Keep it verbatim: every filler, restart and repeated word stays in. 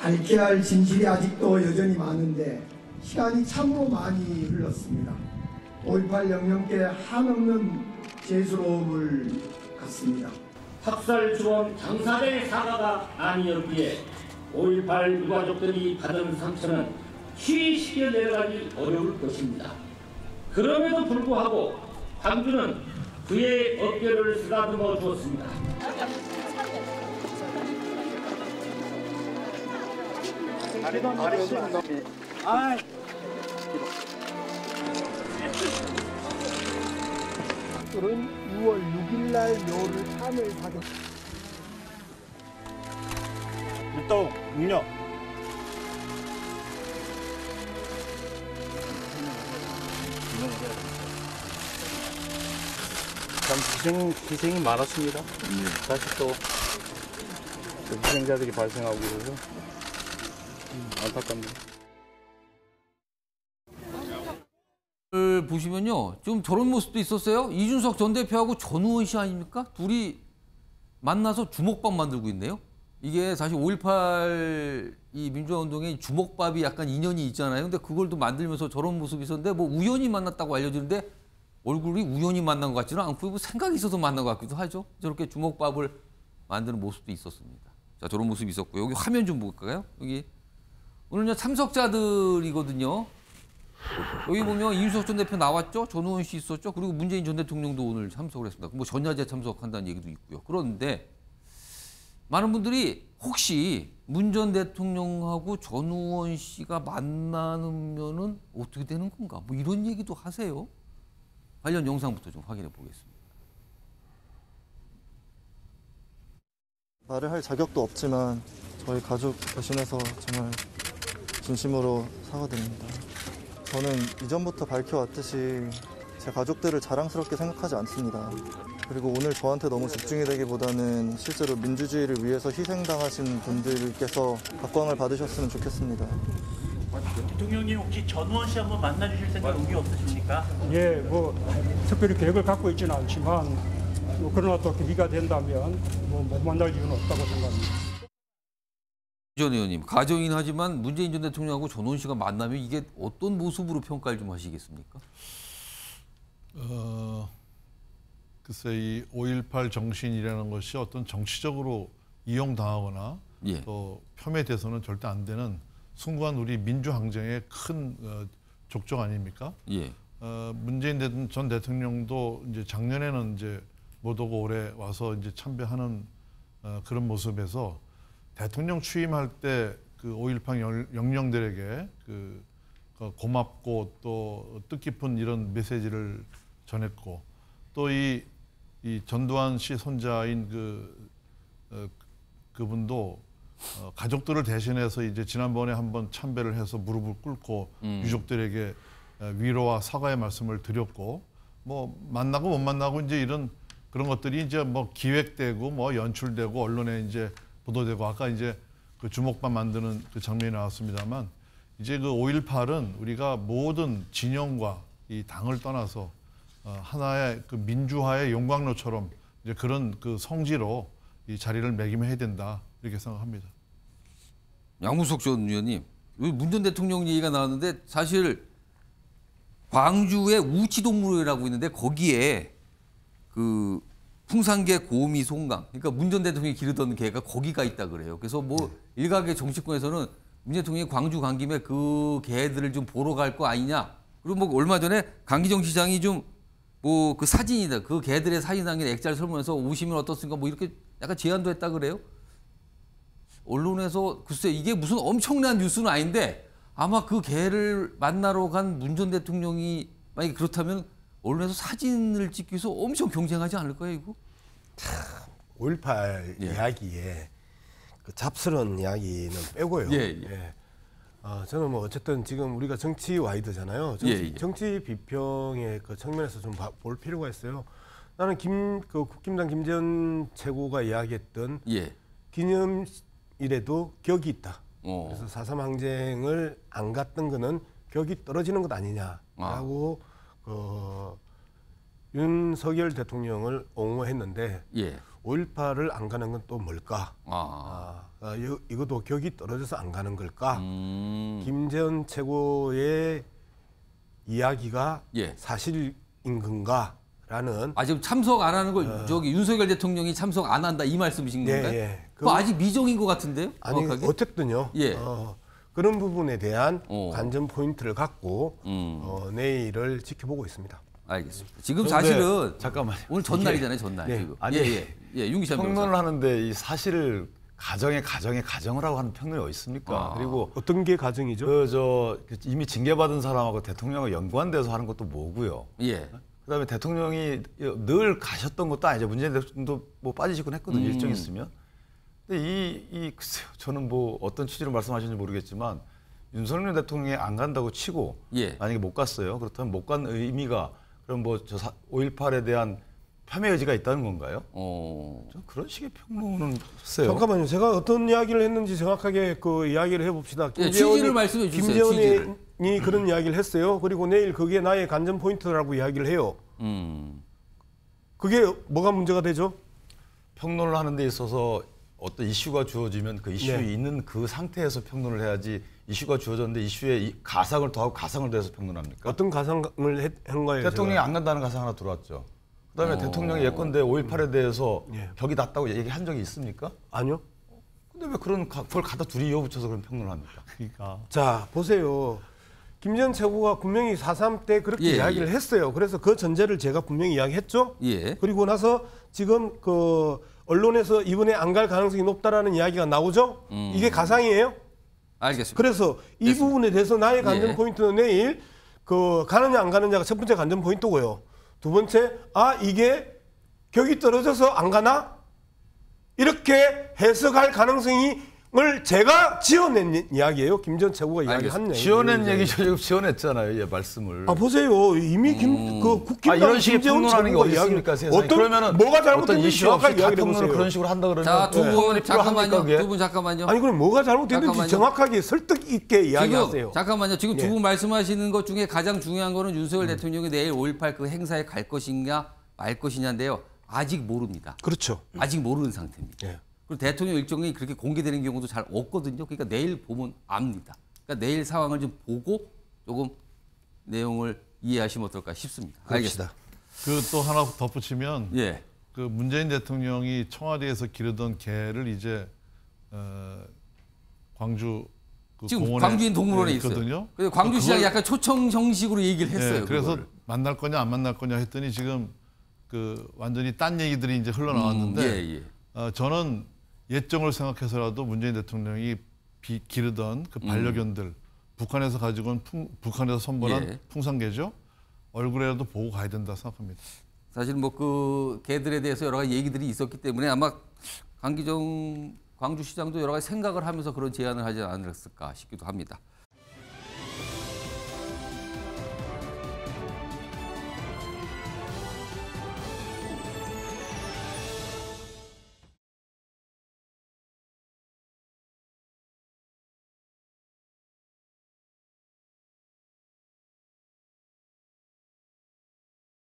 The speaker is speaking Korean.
밝혀야 할 진실이 아직도 여전히 많은데 시간이 참으로 많이 흘렀습니다. 오일팔 영령께 한없는 죄스러움을 갖습니다. 학살 주범 장사대의 사과가 아니었기에 오일팔 유가족들이 받은 상처는 쉬쉬게 내려가기 어려울 것입니다. 그럼에도 불구하고 광주는 그의 어깨를 쓰다듬어 주었습니다. 아, 오늘은 유월 육일날 묘를 참을 받은 일동 육녀. 참 희생, 희생이 많았습니다. 다시 또 희생자들이 발생하고 그래서 안타깝네요. 보시면요, 좀 저런 모습도 있었어요. 이준석 전 대표하고 전우원 씨 아닙니까? 둘이 만나서 주먹밥 만들고 있네요. 이게 사실 오일팔 이 민주화운동에 주먹밥이 약간 인연이 있잖아요. 근데 그걸 또 만들면서 저런 모습이 있었는데 뭐 우연히 만났다고 알려주는데 얼굴이 우연히 만난 것 같지는 않고 뭐 생각이 있어서 만난 것 같기도 하죠. 저렇게 주먹밥을 만드는 모습도 있었습니다. 자, 저런 모습이 있었고 여기 화면 좀 볼까요? 여기 오늘요 참석자들이거든요. 여기 보면 이준석 전 대표 나왔죠? 전우원 씨 있었죠? 그리고 문재인 전 대통령도 오늘 참석을 했습니다. 뭐 전야제 참석한다는 얘기도 있고요. 그런데 많은 분들이 혹시 문 전 대통령하고 전우원 씨가 만나면은 어떻게 되는 건가? 뭐 이런 얘기도 하세요. 관련 영상부터 좀 확인해 보겠습니다. 말을 할 자격도 없지만 저희 가족 대신해서 정말 진심으로 사과드립니다. 저는 이전부터 밝혀왔듯이 제 가족들을 자랑스럽게 생각하지 않습니다. 그리고 오늘 저한테 너무 집중이 되기보다는 실제로 민주주의를 위해서 희생당하신 분들께서 각광을 받으셨으면 좋겠습니다. 대통령님 혹시 전우원 씨 한번 만나주실 생각 의미 없으십니까? 예, 뭐 특별히 계획을 갖고 있지는 않지만 뭐 그러나 또 계기가 된다면 뭐 못 만날 이유는 없다고 생각합니다. 전 의원님, 가정이긴 하지만 문재인 전 대통령하고 전우원 씨가 만나면 이게 어떤 모습으로 평가를 좀 하시겠습니까? 어, 글쎄 이 오일팔 정신이라는 것이 어떤 정치적으로 이용당하거나 예. 또 폄훼돼서는 절대 안 되는 숭고한 우리 민주항쟁의 큰 어, 족적 아닙니까? 예. 어, 문재인 전 대통령도 이제 작년에는 이제 못 오고 올해 와서 이제 참배하는 어, 그런 모습에서 대통령 취임할 때 그 오일팔 영령들에게 그 고맙고 또 뜻깊은 이런 메시지를 전했고 또 이 이 전두환 씨 손자인 그 어, 그분도 어, 가족들을 대신해서 이제 지난번에 한번 참배를 해서 무릎을 꿇고 음. 유족들에게 위로와 사과의 말씀을 드렸고 뭐 만나고 못 만나고 이제 이런 그런 것들이 이제 뭐 기획되고 뭐 연출되고 언론에 이제 보도되고 아까 이제 그 주먹밥 만드는 그 장면이 나왔습니다만 이제 그 오일팔은 우리가 모든 진영과 이 당을 떠나서 어, 하나의 그 민주화의 용광로처럼 이제 그런 그 성지로 이 자리를 매김해야 된다 이렇게 생각합니다. 양문석 전 의원님, 문 전 대통령 얘기가 나왔는데 사실 광주에 우치동물이라고 있는데 거기에 그 풍산개, 고미, 송강, 그러니까 문 전 대통령이 기르던 개가 거기가 있다 그래요. 그래서 뭐 네. 일각의 정치권에서는 문 대통령이 광주 간 김에 그 개들을 좀 보러 갈 거 아니냐. 그리고 뭐 얼마 전에 강기정 시장이 좀 뭐 그 사진이다, 그 개들의 사진 담긴 액자를 설문해서 오시면 어떻습니까? 뭐 이렇게 약간 제안도 했다 그래요. 언론에서 글쎄 이게 무슨 엄청난 뉴스는 아닌데 아마 그 개를 만나러 간 문 전 대통령이 만약에 그렇다면 언론에서 사진을 찍기 위해서 엄청 경쟁하지 않을까요, 이거? 참, 오일팔 예. 이야기에 그 잡스러운 이야기는 빼고요. 예, 예. 예. 어, 저는 뭐 어쨌든 지금 우리가 정치 와이드잖아요. 정치, 예, 예. 정치 비평의 그 측면에서 좀 볼 필요가 있어요. 나는 김, 그 국힘당 김재현 최고가 이야기했던 예. 기념일에도 격이 있다. 어. 그래서 사삼 항쟁을 안 갔던 거는 격이 떨어지는 것 아니냐라고 아. 그 윤석열 대통령을 옹호했는데 예. 오일팔을 안 가는 건 또 뭘까? 아. 아, 아, 이, 이것도 격이 떨어져서 안 가는 걸까? 음. 김재현 최고의 이야기가 예. 사실인 건가? 라는 아 지금 참석 안 하는 걸 저기 윤석열 대통령이 참석 안 한다 이 말씀이신 예, 건가요? 예. 그거 아직 미정인 것 같은데요? 아니 정확하게? 어쨌든요. 예. 어, 그런 부분에 대한 어. 관전 포인트를 갖고 음. 어, 내일을 지켜보고 있습니다. 알겠습니다. 지금 그런데 사실은 잠깐만요. 오늘 전날이잖아요, 전날 네. 지금. 아니, 예, 예, 예, 윤기찬 평론을 변호사. 하는데 이 사실을 가정의 가정의 가정을 하고 하는 평론이 어디 있습니까? 아. 그리고 어떤 게 가정이죠? 그저 이미 징계받은 사람하고 대통령하고 연관돼서 하는 것도 뭐고요. 예. 그다음에 대통령이 늘 가셨던 것도 아니죠. 문재인 대통령도 뭐 빠지시곤 했거든요. 음. 일정 있으면. 근데 이, 이 글쎄요. 저는 뭐 어떤 취지로 말씀하시는지 모르겠지만 윤석열 대통령이 안 간다고 치고 예. 만약에 못 갔어요. 그렇다면 못 간 의미가 그럼 뭐 저 오일팔에 대한 폄훼 의지가 있다는 건가요? 어. 저 그런 식의 평론은 글쎄요. 잠깐만요. 제가 어떤 이야기를 했는지 정확하게 그 이야기를 해봅시다. 예, 김재원이- 취지를 말씀해 주세요, 취지를. 김재원이 그런 이야기를 했어요. 그리고 내일 그게 나의 관전 포인트라고 이야기를 해요. 음. 그게 뭐가 문제가 되죠? 평론을 하는 데 있어서 어떤 이슈가 주어지면 그 이슈에 네. 있는 그 상태에서 평론을 해야지 이슈가 주어졌는데 이슈에 이 가상을 더하고 가상을 더해서 평론합니까? 어떤 가상을 했, 한 거예요? 대통령이 제가? 안 간다는 가상 하나 들어왔죠. 그다음에 어. 대통령이 예컨대 오일팔에 대해서 예. 격이 낮다고 얘기한 적이 있습니까? 아니요. 근데 왜 그런 가- 그걸 갖다 둘이 이어붙여서 그런 평론을 합니까? 그러니까 자 보세요. 김재현 최고가 분명히 사삼 때 그렇게 예, 이야기를 예. 했어요. 그래서 그 전제를 제가 분명히 이야기했죠. 예. 그리고 나서 지금 그 언론에서 이번에 안 갈 가능성이 높다라는 이야기가 나오죠. 음. 이게 가상이에요. 알겠습니다. 그래서 이 부분에 대해서 나의 관전 예. 포인트는 내일 그 가느냐 안 가느냐가 첫 번째 관전 포인트고요. 두 번째, 아 이게 격이 떨어져서 안 가나? 이렇게 해석할 가능성을 제가 지어낸 이야기예요. 김전 최고가 이야기한 얘기. 지어낸 얘기죠. 지금 지어냈잖아요. 예, 말씀을. 아 보세요. 이미 김, 음. 그 아, 국힘당 이런 식의 김재원 평론하는 게 최고가 어디 있습니까? 이야기- 세상에. 어떤 그러면은 뭐가 어떤 잘못됐는지 이슈 없이 정확하게 다 이야기해 평론을 보세요. 그런 식으로 한다 그러면 자, 두 평론이 분 필요합니까, 잠깐만요. 그게? 두 분 잠깐만요. 아니 그럼 뭐가 잘못됐는지 잠깐만요. 정확하게 설득 있게 이야기하세요. 지금 잠깐만요. 지금 예. 두 분 말씀하시는 것 중에 가장 중요한 거는 윤석열 대통령이 내일 오일팔 그 행사에 갈 것인가 말 것이냐인데요. 아직 모릅니다. 그렇죠. 아직 모르는 상태입니다. 예. 그리고 대통령 일정이 그렇게 공개되는 경우도 잘 없거든요. 그러니까 내일 보면 압니다. 그러니까 내일 상황을 좀 보고 조금 내용을 이해하시면 어떨까 싶습니다. 알겠습니다. 그 또 하나 덧붙이면 예. 그 문재인 대통령이 청와대에서 기르던 개를 이제 어, 광주 그 지금 공원에 광주인 동물원에 예, 있어요. 있거든요. 그래서 광주시장이 그걸- 약간 초청 형식으로 얘기를 했어요. 예, 그래서 그거를. 만날 거냐 안 만날 거냐 했더니 지금 그 완전히 딴 얘기들이 이제 흘러나왔는데 음, 예, 예. 어, 저는 예정을 생각해서라도 문재인 대통령이 비, 기르던 그 반려견들 북한에서 가지고 온 풍, 북한에서 선보한 예. 풍산개죠. 얼굴이라도 보고 가야 된다 생각합니다. 사실 뭐 그 개들에 대해서 여러 가지 얘기들이 있었기 때문에 아마 강기정 광주시장도 여러 가지 생각을 하면서 그런 제안을 하지 않았을까 싶기도 합니다.